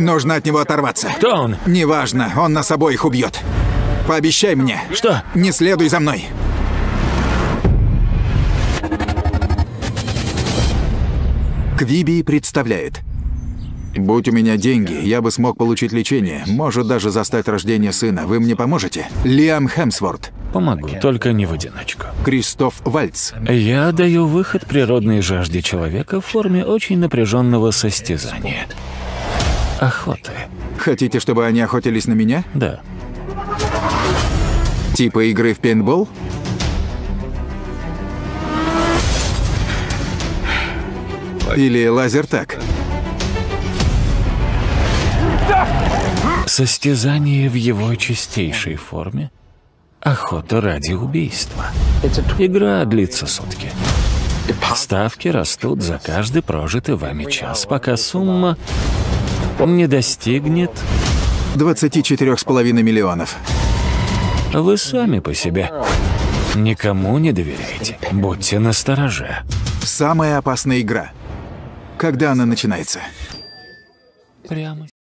Нужно от него оторваться. Кто он? Неважно, он нас обоих убьет. Пообещай мне. Что? Не следуй за мной. Quibi представляет. Будь у меня деньги, я бы смог получить лечение, может даже застать рождение сына. Вы мне поможете? Лиам Хемсворт. Помогу, только не в одиночку. Кристоф Вальц. Я даю выход природной жажде человека в форме очень напряженного состязания. Охоты. Хотите, чтобы они охотились на меня? Да. Типа игры в пейнтбол? Или лазертаг? Состязание в его чистейшей форме. Охота ради убийства. Игра длится сутки. Ставки растут за каждый прожитый вами час, пока сумма не достигнет... 24,5 миллионов. Вы сами по себе. Никому не доверяйте. Будьте настороже. Самая опасная игра. Когда она начинается? Прямо